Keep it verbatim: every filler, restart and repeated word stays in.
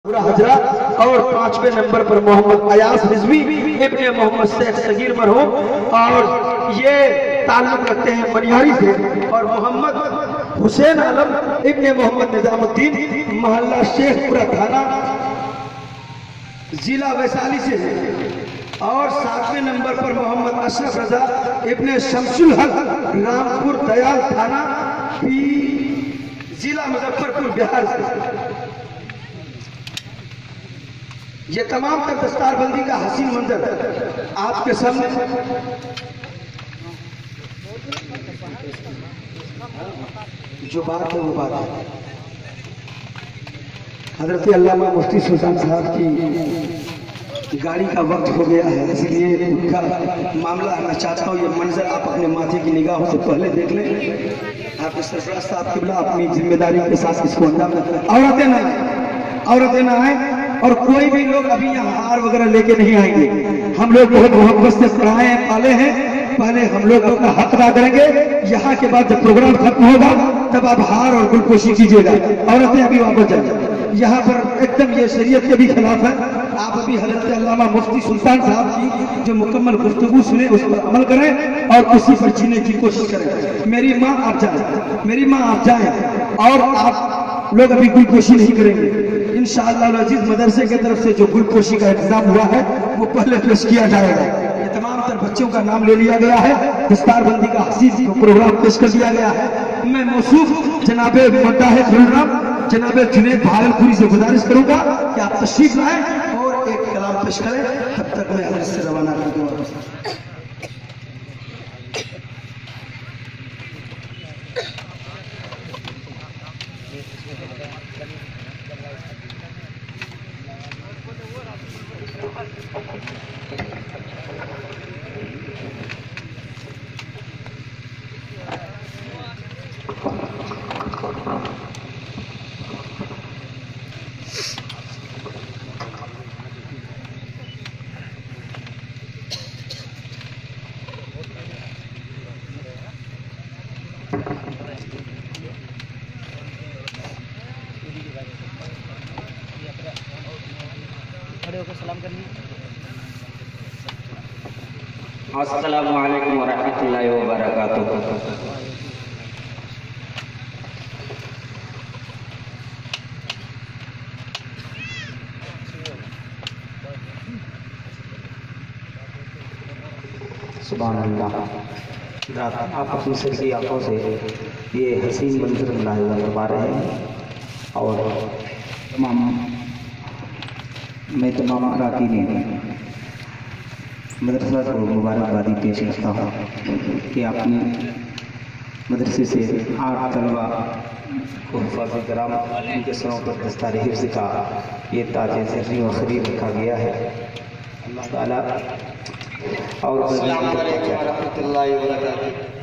हजरा और पांचवें नंबर पर मोहम्मद अयास रिजवी इब्ने मोहम्मद शेख सगीर मरहूम और ये ताल्लुक रखते हैं मनिहारी से। और मोहम्मद हुसैन आलम इब्ने मोहम्मद निजामुद्दीन मोहल्ला शेखपुरा थाना जिला वैशाली से है। और सातवें नंबर पर मोहम्मद अशरफ रजा इब्ने शमसुल हक रामपुर दयाल थाना जिला मुजफ्फरपुर बिहार से। ये तमाम तक दस्तारबंदी का हसीन मंजर आपके सामने। जो बात है वो बात है। हजरत अल्लामा मुफ्ती सुल्तान साहब की गाड़ी का वक्त हो गया है, इसलिए उनका मामला मैं चाहता हूँ ये मंजर आप अपने माथे की निगाहों से पहले देख लें। आपके सरफराज साहब किबला अपनी जिम्मेदारी के साथ इसको अंजाम दें। औरतें ना आए, औरतें ना आए और कोई भी लोग अभी यहाँ हार वगैरह लेके नहीं आएंगे। हम लोग बहुत मोहब्बत से पढ़ाए हैं, पाले हैं। पहले हम लोग अपना हक अदा करेंगे, यहाँ के बाद जब प्रोग्राम खत्म होगा तब आप हार और गुलपोशी कीजिएगा। औरतें अभी वापस जाए, यहाँ पर एकदम ये शरीयत के भी खिलाफ है। आप अभी हजरत अल्लामा मुफ्ती सुल्तान साहब की जो मुकम्मल गुफ्तगू सुने उस पर अमल करें और उसी पर जीने की कोशिश करें। मेरी माँ आप जाए, मेरी माँ आप जाए और आप लोग अभी गुलपोशी नहीं करेंगे। इंशाअल्लाह अजीज मदरसे की तरफ से जो गुलपोशी का इंतजाम हुआ है वो पहले पेश किया जाएगा। ये तमाम तर बच्चों का नाम ले लिया गया है, दस्तारबंदी का हसीसी प्रोग्राम पेश कर दिया गया है। मैं मौसूफ जनाबे मद्दाह खुर्रम जनाबे जुनैद भागलपुरी से गुजारिश करूंगा कि आप तशरीफ लाएं और एक कलाम पेश करें। तब तक मैं हजरत से रवाना कर दूंगा। अस्सलामु अलैकुम व रहमतुल्लाहि व बरकातुहू। सुभान अल्लाह। आप अपनी सच्ची आंखों से ये हसीन मंजर मुलाहिजा करवा रहे हैं और तमाम मैं तमाम अरकान मदरसा को मुबारकबादी पेश करता हूँ कि अपने मदरसे से आठ तलबा को हिफाज़त कराम उनके सरों पर दस्तार हिफ्ज़ का ये ताज ज़र्री व खरीद रखा गया है। अल्लाह ताला और